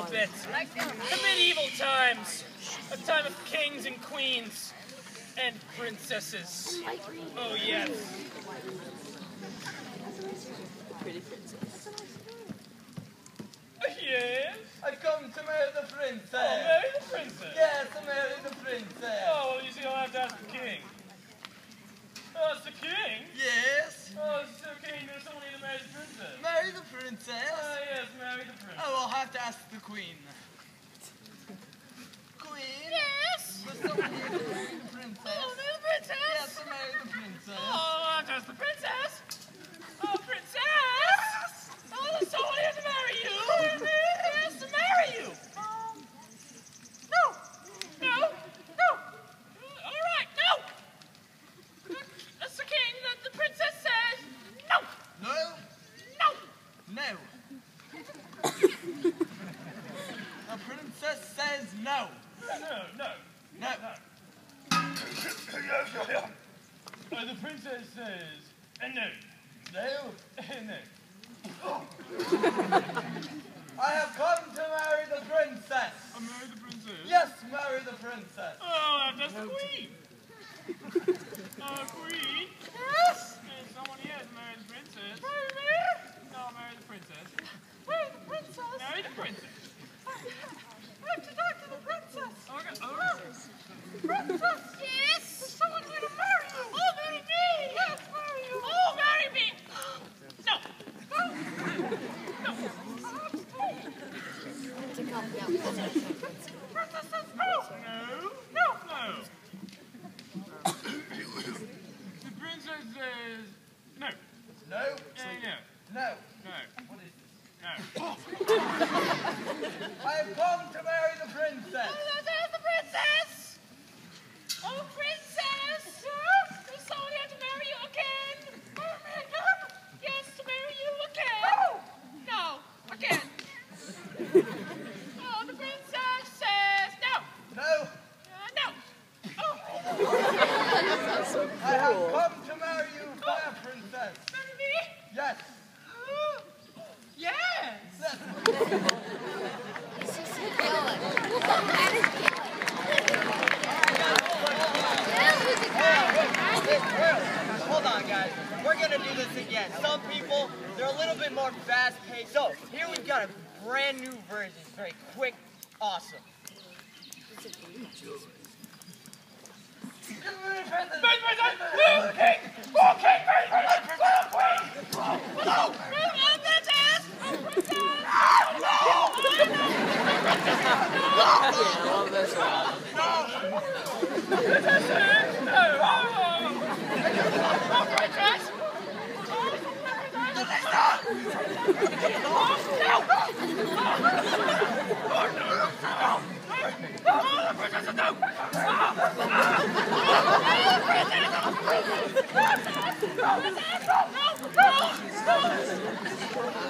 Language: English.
bit. The medieval times. A time of kings and queens. And princesses. Oh, yes. Pretty princess. Yes? I've come to marry the princess. Oh, marry the princess? Yes, to marry the princess. Oh, well, you see, I'll have to ask the king. Oh, it's the king? Yes. Oh, it's the king. There's someone here to marry the princess. Marry the princess? Oh, yes, marry the princess. Oh, I'll have to ask the queen. Queen? Yes? There's someone here to marry the princess. Oh, marry the princess? Yes, to marry the princess. Oh, I'll have to ask the princess. Oh, princess? Oh, there's someone here to marry you. Yes, to marry you. No. No. No. All right, no. That's the king. The princess says no. No? No. No. The princess says no. No. No. The princess says no. No. No. I have come to marry the princess. I'll marry the princess. Yes, marry the princess. Oh, that's the queen. Queen. Yes. There's someone here to marry the princess. Marry me? No, marry the princess. Marry the princess? Marry the princess. I have to talk to the princess. Okay. Oh. Princess! Yes? There's someone here to marry you. Oh, marry me! Yes, marry you. Oh, marry me! No. No. No. Princess says no. No. No. No. The princess says no. No. No. No. No. What is this? No. I have come to marry the princess. Oh, there's the princess! Oh, princess! There's someone here to marry you again! Marry me again? Yes, to marry you again! No! Again! Oh, the princess says no! No. No! Oh! I have come to marry you, fair princess. Marry me? Yes. Yes! Hold on, guys. We're gonna do this again. Some people, they're a little bit more fast-paced. So, here we've got a brand new version. It's very quick, awesome. No!